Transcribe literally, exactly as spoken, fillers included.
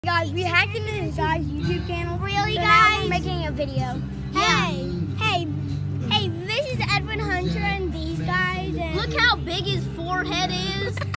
Guys, we hacked into this guy's YouTube channel. Really, so guys? Now we're making a video. Hey, hey, hey, this is Edwin Hunter and these guys. And Look how big his forehead is.